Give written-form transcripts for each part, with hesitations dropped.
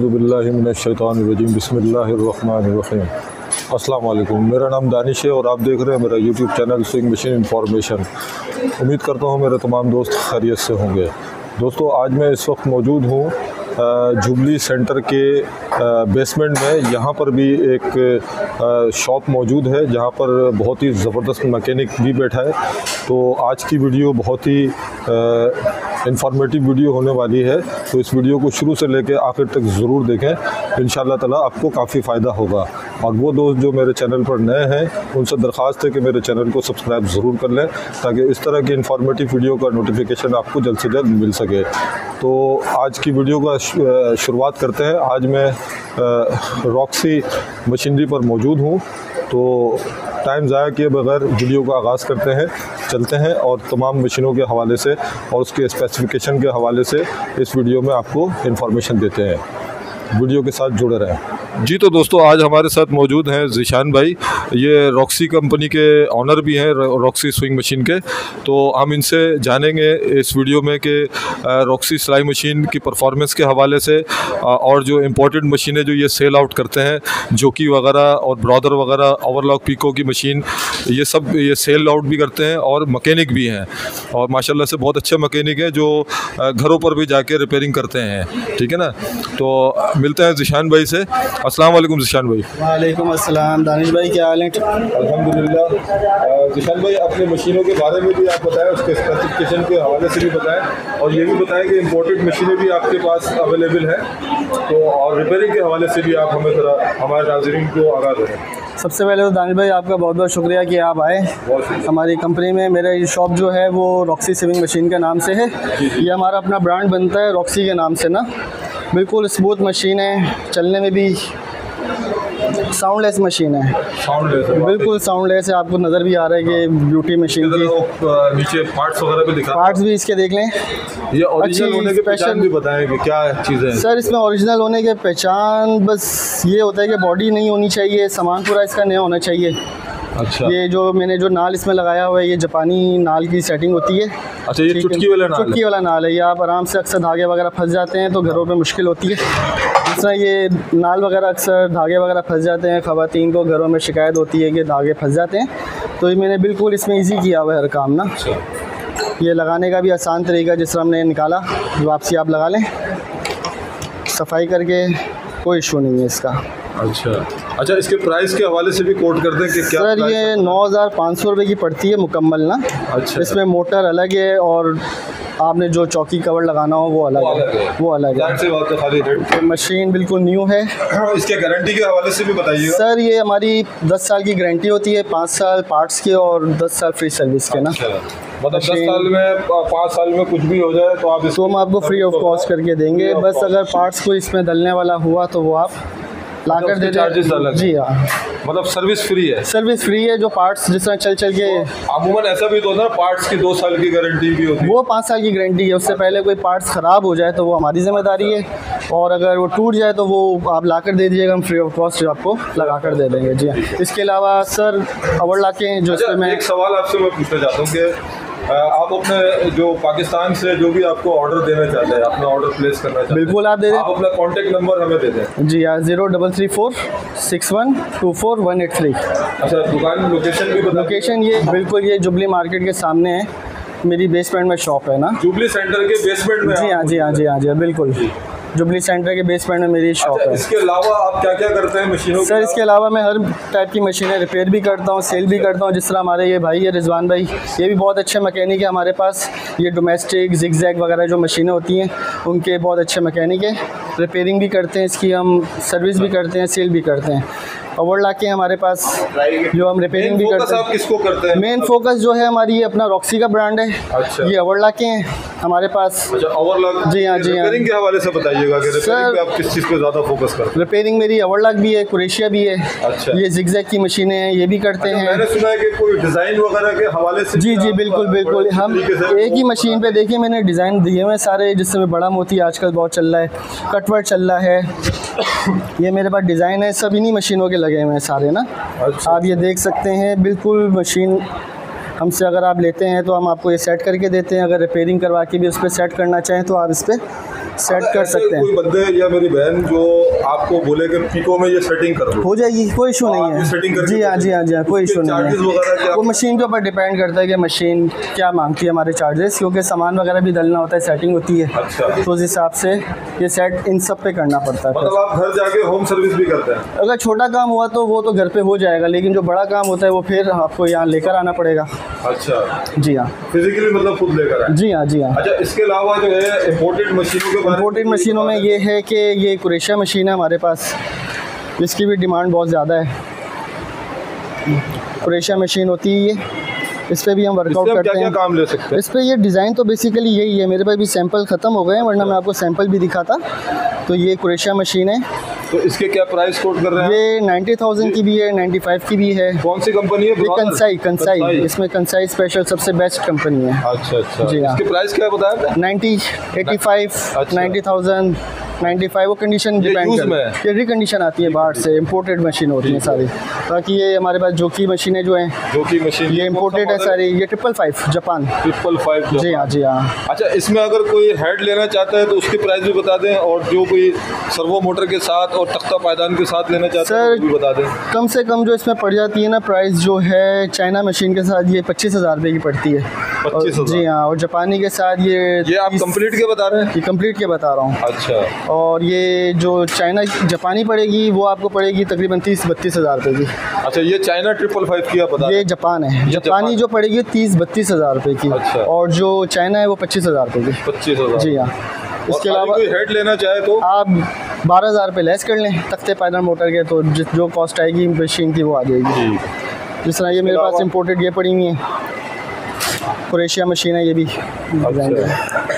औज़ुबिल्लाहि मिनश्शैतानिर्रजीम बिस्मिल्लाहिर्रहमानिर्रहीम। अस्सलाम वालेकुम। मेरा नाम दानिश है और आप देख रहे हैं मेरा YouTube channel sewing machine information. उम्मीद करता हूँ मेरे तमाम दोस्त खैरियत से होंगे। दोस्तों, आज मैं इस वक्त मौजूद हूँ जुबली सेंटर के बेसमेंट में। यहाँ पर भी एक शॉप मौजूद है जहाँ पर बहुत ही ज़बरदस्त मैकेनिक भी बैठा है। तो आज की वीडियो बहुत ही इंफॉर्मेटिव वीडियो होने वाली है, तो इस वीडियो को शुरू से लेकर आखिर तक ज़रूर देखें। इंशाअल्लाह ताला आपको काफ़ी फ़ायदा होगा। और वो दोस्त जो मेरे चैनल पर नए हैं उनसे दरख्वास्त है कि मेरे चैनल को सब्सक्राइब ज़रूर कर लें ताकि इस तरह की इंफॉर्मेटिव वीडियो का नोटिफिकेशन आपको जल्द से जल्द मिल सके। तो आज की वीडियो का शुरुआत करते हैं। आज मैं रॉक्सी मशीनरी पर मौजूद हूँ, तो टाइम ज़ाया किए बगैर वीडियो का आगाज़ करते हैं, चलते हैं और तमाम मशीनों के हवाले से और उसके स्पेसिफिकेशन के हवाले से इस वीडियो में आपको इन्फॉर्मेशन देते हैं। वीडियो के साथ जुड़े रहें। जी तो दोस्तों, आज हमारे साथ मौजूद हैं ज़ीशान भाई। ये रॉक्सी कंपनी के ऑनर भी हैं, रॉक्सी स्विंग मशीन के। तो हम इनसे जानेंगे इस वीडियो में कि रॉक्सी सिलाई मशीन की परफॉर्मेंस के हवाले से और जो इम्पोर्टेड मशीनें जो ये सेल आउट करते हैं, जोकी वगैरह और ब्रॉदर वगैरह, ओवरलॉक पीको की मशीन, ये सब ये सेल आउट भी करते हैं और मकैनिक भी हैं। और माशाल्लाह से बहुत अच्छे मकैनिक हैं जो घरों पर भी जाके रिपेयरिंग करते हैं। ठीक है ना। तो मिलते हैं ज़ीशान भाई से। अस्सलाम वालेकुम ज़ीशान भाई। वालेकुम अस्सलाम। दानिश भाई क्या हाल है? अल्हम्दुलिल्लाह। ज़ीशान भाई, अपने मशीनों के बारे में भी आप बताएं, उसके स्पेसिफिकेशन के हवाले से भी बताएं और ये भी बताएं कि इम्पोर्टेड मशीनें भी आपके पास अवेलेबल हैं, तो और रिपेयरिंग के हवाले से भी आप हमें ज़रा हमारे नाज़रीन को आगाह करें। सबसे पहले तो दानिश भाई आपका बहुत बहुत शुक्रिया कि आप आए हमारी कंपनी में। मेरा ये शॉप जो है वो रॉक्सी स्विंग मशीन के नाम से है। ये हमारा अपना ब्रांड बनता है रॉक्सी के नाम से ना। बिल्कुल स्मूथ मशीन है, चलने में भी साउंडलेस मशीन है। साउंडलेस, बिल्कुल साउंडलेस है। आपको नज़र भी आ रहा है कि ब्यूटी मशीन की नीचे पार्ट्स वगैरह भी दिखा, पार्ट्स भी इसके देख लें। ये ओरिजिनल होने की पहचान भी बताएं कि क्या चीज़ें हैं सर इसमें। ओरिजिनल होने के पहचान बस ये होता है कि बॉडी नहीं होनी चाहिए, सामान पूरा इसका नया होना चाहिए। अच्छा। ये जो मैंने जो नाल इसमें लगाया हुआ है, ये जापानी नाल की सेटिंग होती है। अच्छा, ये चुटकी वाला नाल है? चुटकी वाला नाल है। ये आप आराम से, अक्सर धागे वगैरह फंस जाते हैं तो घरों पे मुश्किल होती है। जिस तरह ये नाल वगैरह अक्सर धागे वगैरह फंस जाते हैं, ख़वातीन को घरों में शिकायत होती है कि धागे फंस जाते हैं, तो ये मैंने बिल्कुल इसमें ईजी किया हुआ है हर काम ना। ये लगाने का भी आसान तरीका, जिस तरह हमने निकाला वापसी आप लगा लें, सफाई करके, कोई इशू नहीं है इसका। अच्छा, इसके प्राइस के हवाले से भी कोट कर दें कि क्या सर ये 9,500 रुपये की पड़ती है मुकम्मल ना। अच्छा। इसमें मोटर अलग है और आपने जो चौकी कवर लगाना हो वो अलग है, वो अलग है। से बात है, खाली रेट। मशीन बिल्कुल न्यू है। इसके गारंटी के हवाले से भी बताइएगा। सर ये हमारी 10 साल की गारंटी होती है, 5 साल पार्ट्स के और 10 साल फ्री सर्विस के ना। मतलब 10 साल में, 5 साल में कुछ भी हो जाए तो आप तो हम आपको फ्री ऑफ कॉस्ट करके देंगे। बस अगर पार्ट्स को इसमें डलने वाला हुआ तो वो आप ला कर दे दें। जी हाँ, मतलब सर्विस फ्री है। सर्विस फ्री है। जो पार्ट्स जिस तरह चल के अमूमन ऐसा भी तो होता है ना, पार्ट्स की 2 साल की गारंटी भी होती है। वो 5 साल की गारंटी है। उससे पहले कोई पार्ट्स ख़राब हो जाए तो वो हमारी ज़िम्मेदारी है, और अगर वो टूट जाए तो वो आप ला कर दे दीजिएगा, हम फ्री ऑफ कॉस्ट आपको लगा कर दे देंगे। जी हाँ। इसके अलावा सर ओवरलॉक के जो मैं एक सवाल आपसे मैं पूछना चाहता हूँ कि आप अपने जो पाकिस्तान से जो भी आपको ऑर्डर देना चाहते हैं, अपना ऑर्डर प्लेस करना चाहते हैं, बिल्कुल आप दे दें। आप अपना कॉन्टेक्ट नंबर हमें दे दें। जी हाँ, 03346124 183। अच्छा, दुकान लोकेशन भी बता। लोकेशन ये बिल्कुल ये जुबली मार्केट के सामने है, मेरी बेसमेंट में शॉप है ना। जुबली सेंटर के बेसमेंट में? जी हाँ, जी हाँ, जी हाँ, जी हाँ, बिल्कुल जुबली सेंटर के बेसमेंट में मेरी शॉप है। इसके अलावा आप क्या क्या करते हैं मशीनों? सर इसके अलावा मैं हर टाइप की मशीनें रिपेयर भी करता हूँ, सेल भी करता हूँ। जिस तरह हमारे ये भाई है रिजवान भाई, ये भी बहुत अच्छे मैकेनिक है हमारे पास। ये डोमेस्टिक जिगजैग वगैरह जो मशीनें होती हैं उनके बहुत अच्छे मैकेनिक हैं। रिपेयरिंग भी करते हैं इसकी, हम सर्विस भी करते हैं, सेल भी करते हैं। ओवरलॉक के हमारे पास जो हम रिपेयरिंग भी करते हैं। आप किसको करते हैं? मेन फोकस जो है हमारी ये अपना रॉक्सी का ब्रांड है। अच्छा। ये ओवरलॉक के हैं हमारे पास। अच्छा, ओवरलॉक। जी हाँ, जी हाँ। रिपेयरिंग के हवाले से बताइएगा कि रिपेयरिंग पे आप किस चीज़ पे ज़्यादा फोकस करते हैं? रिपेयरिंग मेरी ओवरलॉक भी है, कुरेशिया भी है। अच्छा। ये जिगजैग की मशीनें हैं, ये भी करते हैं। मैंने सुना है कि कोई डिज़ाइन वगैरह के हवाले से? जी जी, बिल्कुल बिल्कुल। हम एक ही मशीन पे देखिए मैंने डिज़ाइन दिए हुए सारे, जिसमें बड़ा मोती आजकल बहुत चल रहा है, कटवर्क चल रहा है। ये मेरे पास डिज़ाइन है, सब इन्हीं मशीनों के लगे हुए हैं सारे ना। अच्छा। आप ये देख सकते हैं, बिल्कुल मशीन हमसे अगर आप लेते हैं तो हम आपको ये सेट करके देते हैं। अगर रिपेयरिंग करवा के भी उस पर सेट करना चाहें तो आप इस पर सेट कर सकते हैं। कोई बंदे या मेरी बहन जो आपको बोले कि पिको में ये सेटिंग कर दो, हो जाएगी, कोई इशू नहीं है। जी हाँ जी हाँ जी हाँ, कोई इशू नहीं है। वो मशीन के ऊपर डिपेंड करता है कि मशीन क्या मांगती है हमारे चार्जेस, क्योंकि सामान वगैरह भी डलना होता है, सेटिंग होती है। अच्छा। तो उस हिसाब से ये सेट इन सब पे करना पड़ता है। मतलब आप घर जाके होम सर्विस भी करते हैं? अगर छोटा काम हुआ तो वो तो घर पे हो जाएगा, लेकिन जो बड़ा काम होता है वो फिर आपको यहाँ लेकर आना पड़ेगा। अच्छा जी हाँ, फिजिकली मतलब खुद लेकर आए? जी हाँ जी हाँ। अच्छा, इसके अलावा जो है इम्पोर्टेड मशीनों के बारे में? इम्पोर्टेड मशीनों में ये है कि ये क्रोएशिया मशीन है हमारे पास, इसकी भी डिमांड बहुत ज़्यादा है। क्रोएशिया मशीन होती है ये, इस पर भी हम वर्कआउट करते हैं। क्या काम ले सकते हैं इस पर? ये डिज़ाइन तो बेसिकली यही है, मेरे पास भी सैंपल ख़त्म हो गए हैं, वरना मैं आपको सैंपल भी दिखाता। तो ये क्रोएशिया मशीन है। तो इसके क्या प्राइस कोट कर रहे हैं? ये 90,000 की भी है, 95 की भी है। कौन सी कंपनी है? ये कंसाई, इसमें कंसाई स्पेशल सबसे बेस्ट कंपनी है। अच्छा अच्छा जी हाँ। इसके प्राइस क्या बताया? 90, 85, 90,000, 95, वो कंडीशन डिपेंड करता है। ये रिकंडीशन आती है बाहर से, इम्पोर्टेड मशीन होती है सारी। बाकी ये हमारे पास जोकी मशीनें जो हैं, जोकी मशीन ये इम्पोर्टेड है सारी। ये 555 जापान। 555 जी हाँ जी हाँ। अच्छा, इसमें अगर कोई हेड लेना चाहता है तो उसकी प्राइस भी बता दें, और जो कोई सर्वो मोटर के साथ और तख्ता पायदान के साथ लेना चाहता है तो भी बता दें। कम से कम जो इसमें पड़ जाती है ना प्राइस, जो है चाइना मशीन के साथ ये 25,000 रुपये की पड़ती है। 25,000? जी हाँ। और जापानी के साथ ये आप कंप्लीट के बता रहे हैं? ये कंप्लीट के बता रहा हूँ। अच्छा। और ये जो चाइना जापानी पड़ेगी वो आपको पड़ेगी तकरीबन 30-32,000 रुपये की। अच्छा, ये चाइना 555 की आप बता रहे हैं? ये जापान है। जापानी जो पड़ेगी 30-32,000 रुपये की। अच्छा। और जो चाइना है वो 25,000 रुपये की। 25,000? जी हाँ। इसके अलावा कोई हेड लेना चाहे तो आप 12,000 रुपये लेस कर लें तख्ते पायदान मोटर के, तो जो कॉस्ट आएगी मशीन की वो आ जाएगी। जिस तरह ये मेरे पास इम्पोर्टेड ये पड़ी हुई है, क्रोएशिया मशीन है, ये भी डिज़ाइन है।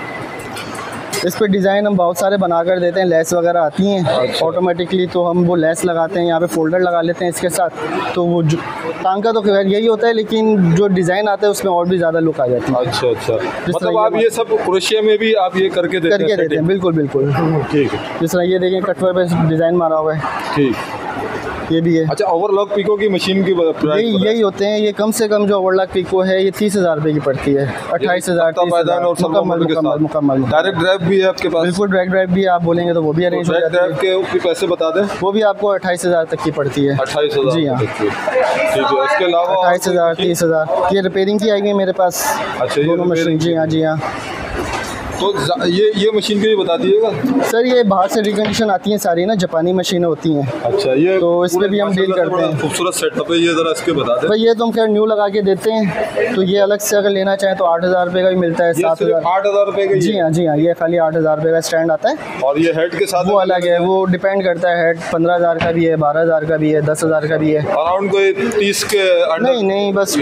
इस पर डिज़ाइन हम बहुत सारे बना कर देते हैं, लेस वगैरह आती हैं ऑटोमेटिकली, तो हम वो लेस लगाते हैं, यहाँ पे फोल्डर लगा लेते हैं इसके साथ। तो वो टांग का तो खैर यही होता है, लेकिन जो डिज़ाइन आता है उसमें और भी ज़्यादा लुक आ जाती है। अच्छा अच्छा, मतलब आप ये सब क्रोएशिया में भी आप ये करके देते हैं? बिल्कुल बिल्कुल। ठीक है। जिस तरह ये देखें कटवर पे डिज़ाइन मारा हुआ है। ठीक, ये भी है। अच्छा, ओवरलॉक पिको की मशीन की यही होते हैं। ये कम से कम जो ओवरलॉक पिको है ये 30,000 रुपये की पड़ती है। 28,000 मुकम्मल। डायरेक्ट ड्राइव भी है आपके पास? बिल्कुल, डायरेक्ट ड्राइव भी आप बोलेंगे तो वो भी अरेंज हो जाता है। ड्राइव के पैसे बता दें? वो भी आपको 28,000 तक की पड़ती है। 28,000? जी हाँ। ठीक है। इसके अलावा 28,000, 30,000 ये रिपेयरिंग की आएगी मेरे पास। अच्छा, दोनों मशीन। जी हाँ जी हाँ। तो ये मशीन के भी बता दीजिएगा सर। ये बाहर से रिकंडीशन आती हैं सारी ना, जापानी मशीनें होती हैं। अच्छा, ये तो इसमें भी हम डील करते हैं। खूबसूरत सेटअप है ये, ज़रा इसके बता दें। भाई ये तो हम खैर न्यू लगा के देते हैं, तो ये अलग से अगर लेना चाहें तो 8,000 रुपये का भी मिलता है। 7,000? 8,000 रुपये का? जी हाँ जी हाँ। ये खाली 8,000 रुपये का स्टैंड आता है। और ये हेड के साथ वो अलग है, वो डिपेंड करता है। हेड 15,000 का भी है, 12,000 का भी है, 10,000 का भी है। अराउंड कोई 30 के अंडर? नहीं, बस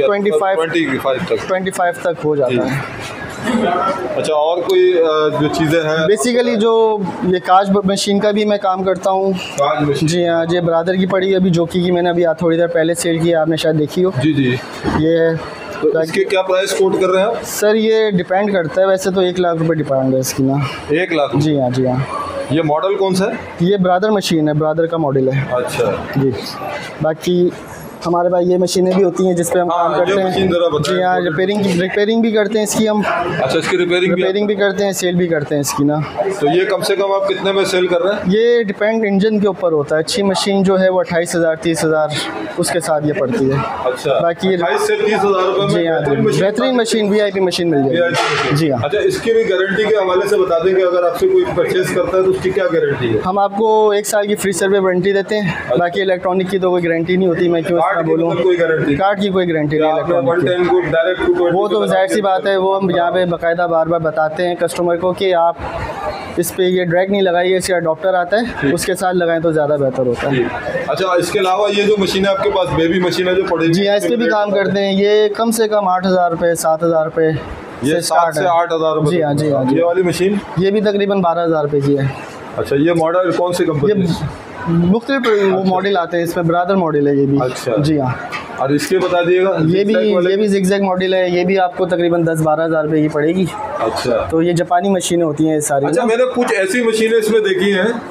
25 तक हो जाता है। अच्छा, और कोई जो चीज़ें हैं? बेसिकली जो ये काज मशीन का भी मैं काम करता हूँ। जी हाँ। ये ब्रादर की पड़ी है अभी, जोकी की मैंने अभी थोड़ी देर पहले सेल की, आपने शायद देखी हो। जी जी। ये है। तो इसके क्या प्राइस कोट कर रहे हैं आप? सर ये डिपेंड करता है, वैसे तो 1 लाख रुपये डिपेंड है इसकी ना। 1 लाख? जी हाँ जी हाँ। ये मॉडल कौन सा है? ये ब्रादर मशीन है, ब्रादर का मॉडल है। अच्छा जी। बाकी हमारे पास ये मशीनें भी होती हैं जिस पे हम काम करते हैं। जी हाँ। रिपेयरिंग भी करते हैं इसकी हम। अच्छा, इसकी रिपेयरिंग भी करते हैं, सेल भी करते हैं इसकी ना। तो ये कम से कम आप कितने में सेल कर रहे हैं? ये डिपेंड इंजन के ऊपर होता है। अच्छी मशीन जो है वो 28,000, 30,000 उसके साथ ये पड़ती है। अच्छा, बाकी 28 से 30,000 रुपये में? जी हाँ। बेहतरीन मशीन, VIP मशीन मिल जाएगी। जी हाँ। अच्छा, इसकी भी गारंटी के हवाले से बता दें कि अगर आपसे कोई परचेज करता है तो उसकी क्या गारंटी है? हम आपको 1 साल की फ्री सर्विस वारंटी देते हैं। बाकी इलेक्ट्रॉनिक की तो कोई गारंटी नहीं होती, मैं क्यों बोलूँ। कार्ड की कोई गारंटी नहीं। वो तो जाहिर सी बात है, वो हम यहाँ पे बाकायदा बार बार बताते हैं कस्टमर को कि आप इस पे ये ड्रैग नहीं लगाइए, इसका डॉक्टर आता है उसके साथ लगाएं तो ज़्यादा बेहतर होता है। अच्छा, इसके अलावा ये जो मशीन है आपके पास, बेबी मशीन है जो पड़ेगी? जी हाँ, इस पर भी काम करते हैं। ये कम से कम 8,000 रुपये, 7,000 रुपये ये 7 से 8,000 रुपये? जी हाँ जी हाँ। ये वाली मशीन? ये भी तकरीबन 12,000 रुपये की है। अच्छा, ये मॉडल कौन सी कंपनी? मुख्तलिफ वो मॉडल आते हैं इसमें, ब्रादर मॉडल है ये भी। अच्छा। जी हाँ। और इसके बता दिएगा? ये भी जिगजैग मॉडल है, ये भी आपको तकरीबन 10-12,000 रुपये की पड़ेगी। अच्छा। तो ये जापानी मशीनें होती हैं सारी। अच्छा, मैंने कुछ ऐसी मशीनें इसमें देखी हैं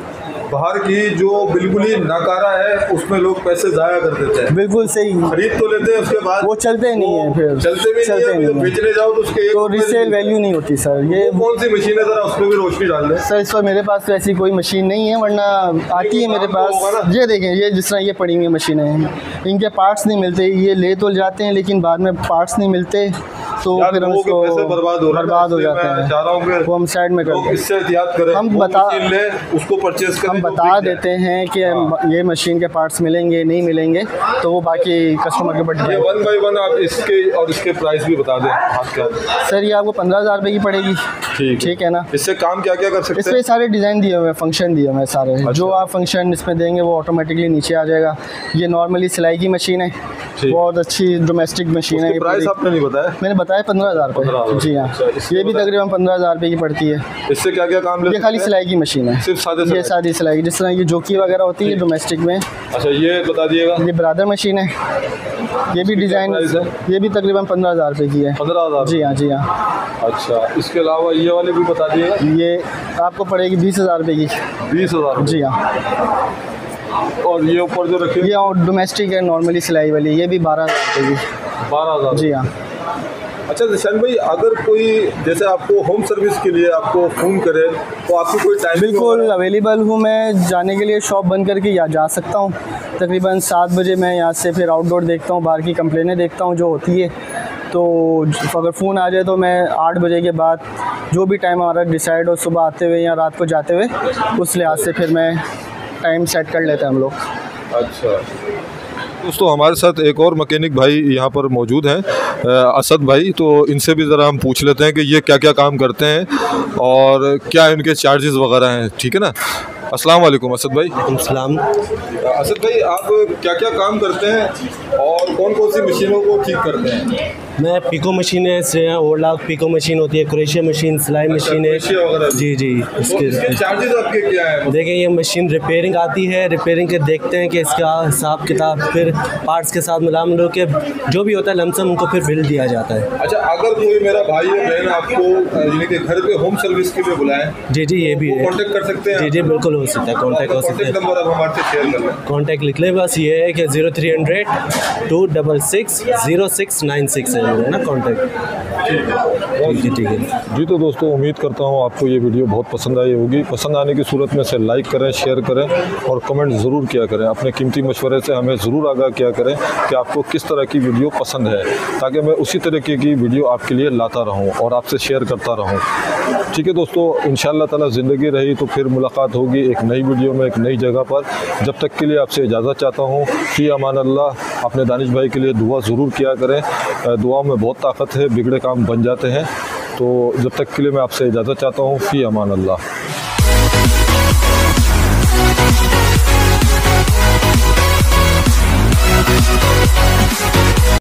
बाहर की जो बिल्कुल ही नकारा है उसमें लोग पैसे जाया कर देते हैं। बिल्कुल सही, खरीद तो लेते हैं, उसके बाद वो चलते नहीं है, फिर चलते भी नहीं है। बेचने जाओ तो उसके तो रीसेल वैल्यू नहीं होती सर। ये कौन सी मशीन है, जरा उसमें भी रोशनी डाल दें। सर इस पर मेरे पास तो ऐसी कोई मशीन नहीं है, वरना आती है मेरे पास। ये देखें, ये जिस तरह ये पड़ी हुई मशीनें हैं, इनके पार्ट्स नहीं मिलते। ये ले तो जाते हैं लेकिन बाद में पार्ट्स नहीं मिलते, तो फिर हम इसको बर्बाद हो जाते हैं। वो हम साइड में करते हैं। इससे एहतियात करें, हम उसको परचेज करें, हम बता देते हैं कि ये मशीन के पार्ट्स मिलेंगे नहीं मिलेंगे, तो वो बाकी कस्टमर के ऊपर। ये 1 बाय 1 आप इसके और इसके प्राइस भी बता दें आपका। सर ये आपको 15,000 रुपये की पड़ेगी। ठीक है ना। इससे काम क्या क्या कर सकते हैं? इसमें सारे डिज़ाइन दिए हुए हैं, फंक्शन दिए हुए हैं सारे। जो आप फंक्शन इसमें देंगे वो ऑटोमेटिकली नीचे आ जाएगा। ये नॉर्मली सिलाई की मशीन है, बहुत अच्छी डोमेस्टिक मशीन है। प्राइस आपने नहीं बताया? मैंने बताया 15,000 रुपये। जी हाँ, ये भी तकरीबन 15,000 रुपये की पड़ती है। इससे क्या क्या काम लेते हैं? ये खाली सिलाई की मशीन है, सिर्फ सादे ये सादी सिलाई, जिस तरह ये जोकी वगैरह होती है डोमेस्टिक में। अच्छा, ये बता दिएगा। ये ब्रादर मशीन है, ये भी डिज़ाइन, ये भी तकरीबन 15,000 रुपये की है। 15,000? जी हाँ, जी हाँ। अच्छा, इसके अलावा ये वाले भी बता दिएगा। ये आपको पड़ेगी 20,000 रुपये की। 20,000? जी हाँ। और ये ऊपर जो रखे ये डोमेस्टिक है, नॉर्मली सिलाई वाली, ये भी 12,000 रुपये की। 12,000? जी हाँ। अच्छा जिशान भाई, अगर कोई जैसे आपको होम सर्विस के लिए आपको फ़ोन करे तो आपको कोई टाइम? बिल्कुल अवेलेबल हूँ मैं। जाने के लिए शॉप बंद करके या जा सकता हूँ। तकरीबन 7 बजे मैं यहाँ से फिर आउटडोर देखता हूँ, बाहर की कंप्लेनें देखता हूँ जो होती है। तो अगर फ़ोन आ जाए तो मैं 8 बजे के बाद जो भी टाइम हमारा डिसाइड हो, सुबह आते हुए या रात को जाते हुए, उस लिहाज से फिर मैं टाइम सेट कर लेते हैं हम लोग। अच्छा दोस्तों, हमारे साथ एक और मैकेनिक भाई यहाँ पर मौजूद हैं, असद भाई। तो इनसे भी ज़रा हम पूछ लेते हैं कि ये क्या क्या काम करते हैं और क्या इनके चार्जेस वगैरह हैं। ठीक है ना। अस्सलाम वालेकुम असद भाई। सलाम। असद भाई, आप क्या क्या काम करते हैं और कौन कौन सी मशीनों को ठीक करते हैं? मैं पिको मशीन है, ओवरलॉक पिको मशीन होती है, क्रोशिया मशीन, सिलाई मशीन है। जी जी। इसके चार्जेस आपके क्या है? देखें, ये मशीन रिपेयरिंग आती है, रिपेयरिंग के देखते हैं कि इसका हिसाब किताब, फिर पार्ट्स के साथ मिला मिलो के जो भी होता है लमसम उनको फिर बिल दिया जाता है। अच्छा, अगर कोई मेरा भाई या बहन आपको यानी कि घर पे होम सर्विस के लिए बुलाए? जी जी, ये भी है। कॉन्टेक्ट कर सकते हैं? जी जी, बिल्कुल हो सकता है, कॉन्टैक्ट हो सकता है। नंबर आप हमारे से शेयर कर लें। कॉन्टैक्ट लिख लें, बस ये है कि 0300 266 0696 है ना कॉन्टैक्ट। ठीक है जी। तो दोस्तों, उम्मीद करता हूँ आपको ये वीडियो बहुत पसंद आई होगी। पसंद आने की सूरत में से लाइक करें, शेयर करें और कमेंट ज़रूर किया करें। अपने कीमती मशवरे से हमें ज़रूर आगाह किया करें कि आपको किस तरह की वीडियो पसंद है, ताकि मैं उसी तरीके की वीडियो आपके लिए लाता रहूँ और आपसे शेयर करता रहूँ। ठीक है दोस्तों, इंशाअल्लाह ताला ज़िंदगी रही तो फिर मुलाकात होगी एक नई वीडियो में, एक नई जगह पर। जब तक के लिए आपसे इजाज़त चाहता हूँ। फ़ी अमान अल्लाह। अपने दानिश भाई के लिए दुआ ज़रूर किया करें, दुआ में बहुत ताकत है, बिगड़े काम बन जाते हैं। तो जब तक के लिए मैं आपसे इजाज़त चाहता हूँ। फ़ी अमान अल्लाह।